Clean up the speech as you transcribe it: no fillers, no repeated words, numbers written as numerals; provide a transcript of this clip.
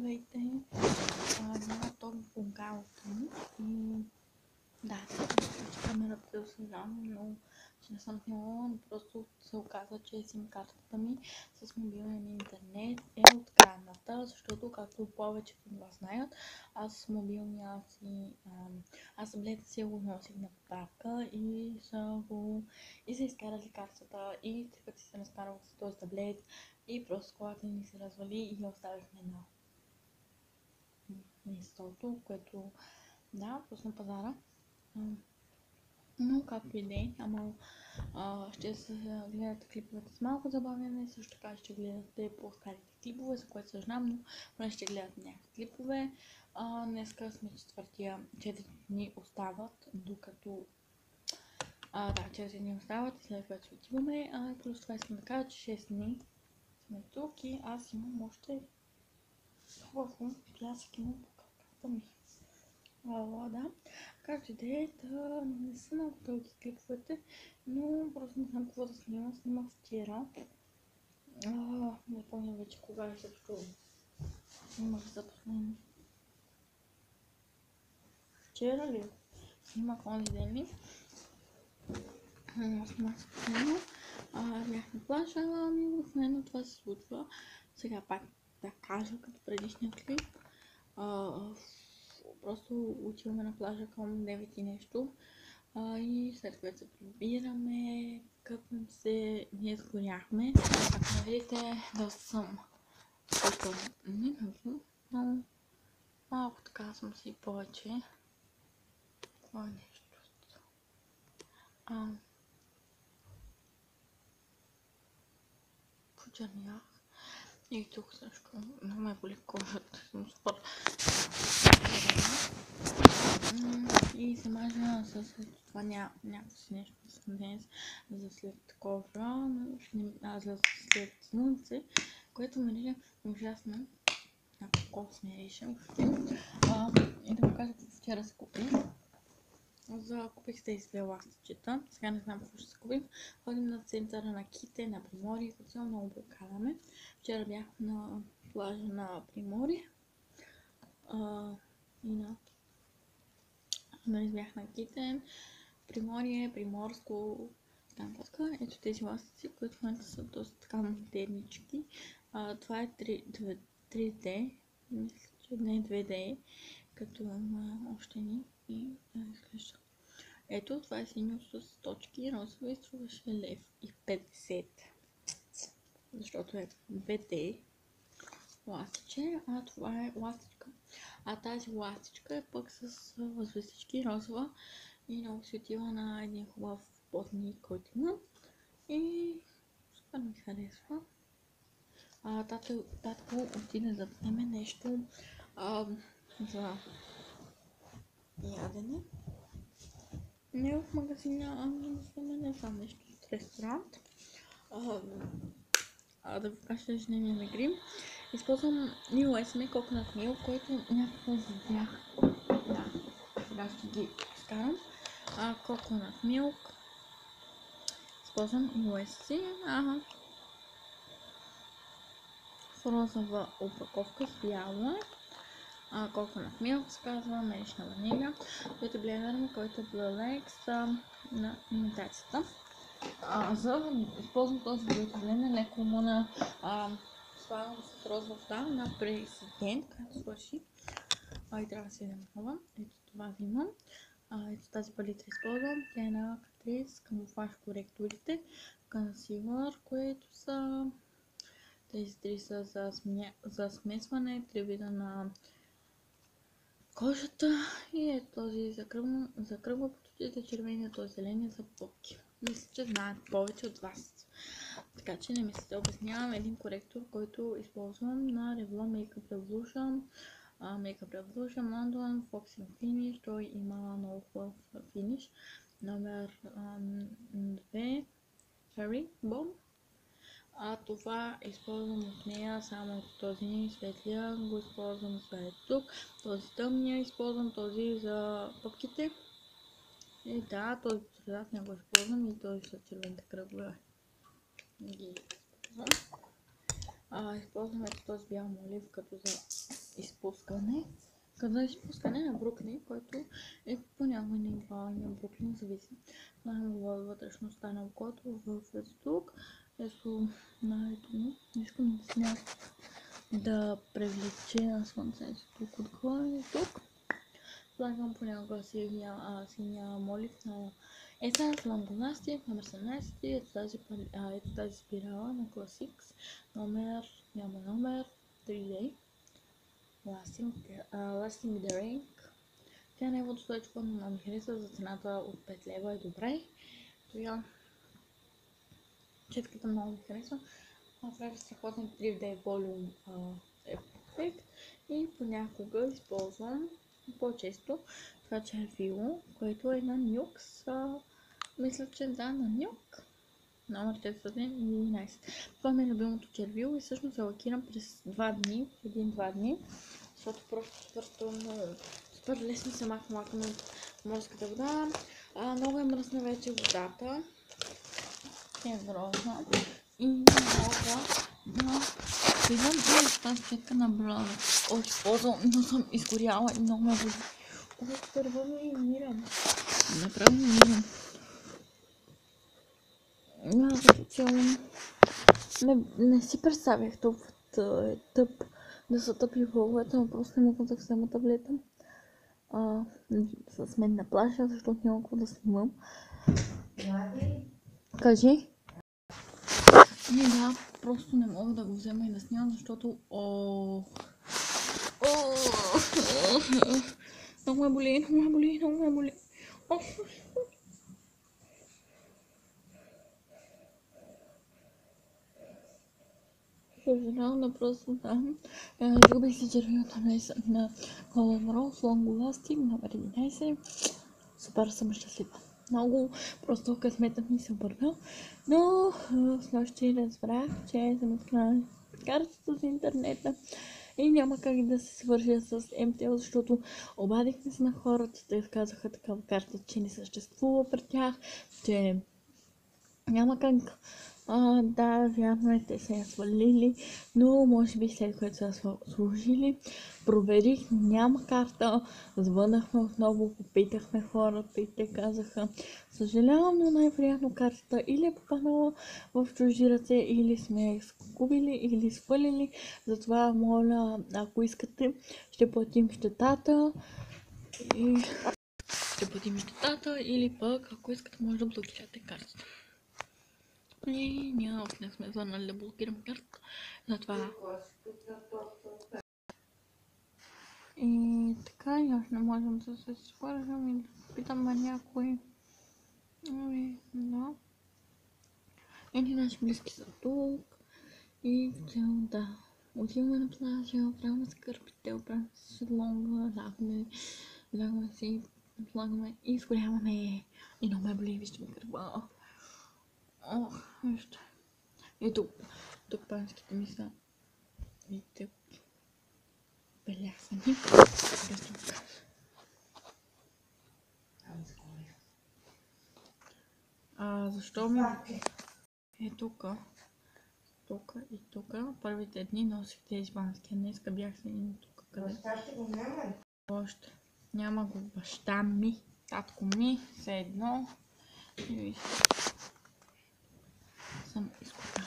Здравейте! Няма толкова по-галата ми и да, камерата да съжалявам, но че не съм снимала, но просто се оказа, че сим картата ми с мобилен интернет е открадната, защото както повечето от вас знаят, аз мобилния си, аз таблета си го носих на поправка и са изкарали картата и три пъти се настанах с този таблет и просто колата ни се развали и я оставихме на местото, което да, просто на пазара. Но както и да е, ама ще се гледате клиповете с малко забавяне, също така ще гледате по-старите клипове, за което съжалявам, но поне ще гледате някакви клипове. Днеска сме 4 дни остават, докато 4 дни остават и след което ще отиваме. Плюс това искам да кажа, че 6 дни сме тук и аз имам още хубаво пясък имам по краката ми. Да, както и да е, не са много дълги клиповете, но просто не знам какво да снимам. Снимах вчера. Не помня вече кога е, защото снимах за последно. Вчера ли? Снимах понеделник. Снимах за последно. Бях на плажа, обикновено това се случва. Сега пак да кажа, като предишния клип. Просто отиваме на плажа към 9 и нещо и след което се прибираме, къпнем се, ние сгоряхме. Ако не видите, да съм не нужно, но малко така съм си повече. Това е нещо. Почернях и тук също много ме боли кожата, съм супер. И се мажа с това някакси нещо днес за след кожа, за след слънце, което мирише ужасно. Колко мирише въобще. И да го кажа какво вчера се купих. Купих се тези две ластичета. Сега не знам какво ще се купим. Ходим на центъра на Ките, на Приморие, като цяло много обикаляме. Вчера бях на плажа на Приморие. И бях на Китен, Приморие, Приморско, така нататък. Ето тези ластици, които в момента са доста така модернички. Това е 3D, мисля, че не 2D, като има още ни и изглежда. Ето, това е синьо с точки, розово и струваше 1,50 лв. Защото е 2D ластиче, това е ластичка. Тази ластичка е пък с звездички, розова и много си отива на един хубав потник, който има. И супер ми харесва. Татко отиде да вземе нещо за ядене. Не в магазина, ами да вземе не знам нещо от ресторант. Да ви кажа ежедневния на грим. Използвам New Esme Coconut Milk, който някакво видях. Да, сега ще ги изкарам. Coconut Milk. Използвам New Esme. В розова опаковка с бяло. Coconut Milk се казва, мелична ванилия. Който е блендър, който е Blalex на имитацията. Използвам този блендър, леко му на слагам с розова вода на президент, която свърши. И трябва да си дам нова. Ето това взимам. Ето тази палитра използвам. Тя е на Catrice, камуфлаж коректорите, консилър, което са тези три са за смесване, 3 вида на кожата и е този за кръгла под очите, червения, този зеления за попки. Мисля, че знаят повече от вас. Така че не ми се обяснявам един коректор, който използвам на Revlon Makeup Revolution. Makeup Revolution London Foxing Finish. Той има много хубав финиш. Номер 2 Cherry Bomb. Това използвам от нея, само от този светлия го използвам за тук. Този тъмния използвам, този за пъпките. И да, този по средата не го използвам и този за червените кръгове ги използвам. Използвам ето този бял молив като за изпускане. Като за изпускане на брукли, който е по някой нива на брукли, зависи. Във вътрешността на окото, в тук. Ето не искам да сня да привлече слънцето тук отгоре тук. Слагам понякога синя моливна есенс Long-Lasting номер 17. Ето тази спирала на Classics няма номер 3D Lasting the Ring. Тя не е водостойчива, но ми харесва за цената от 5 лева е добре. Това четката много ми харесва. Прави страхотен 3D волюм ефект и понякога използвам по-често това червило, което е на Нюкс. Мисля, че да, на Нюк. Номер 411. Това ми е любимото червило и всъщност се лакирам през 1-2 дни, защото просто супер лесно се махна от морската вода. Много е мръсна вече водата. Е грозна. И мога да видам тази четка на брода. Използвам, но съм изгоряла и много ме боли. Първо ми умирам. Направо ми умирам. Като цяло не си представях толкова тъп да са тъпи влоговете, но просто не мога да взема таблета с мен на плажа, защото няма какво да снимам. Кажи? Не, да, просто не мога да го взема и да снимам, защото много ме боли. Съжалявам, но просто там изгубих си червилото на Golden Rose Long-Lasting номер 11. Супер съм щастлива. Много просто късметът ми се обърна, но снощи разбрах, че съм открила картата за интернета и няма как да се свържа с МТЛ, защото обадихме се на хората, те казаха такава карта, че не съществува при тях, че няма как. Да, вярно е, те се я свалили, но може би след което са служили, проверих, няма карта, звънахме отново, попитахме хората и те казаха, съжалявам, но най-вероятно картата или е попаднала в чужди ръце, или сме я изгубили, или свалили, затова моля, ако искате, ще платим щетата или пък, ако искате, може да блокирате картата. И ние още не сме звънали да блокирам карта, затова. И така, и още не можем да се свържем и да питаме някой. Да. Едни наши близки са тук. И цел да отиваме на плажа, оправяме с кърпите, оправяме с шезлонга, лягаме си, слагаме и изгоряваме. И много ме боли, вижте ми гърба. Вижте. И тук панските ми са. И тук белясани. Защо ми е тук и тук? Първите дни носих тези бански, а днеска бях с един тук. Къде? Още. Няма го баща ми, татко ми, все едно. И съм изкупена.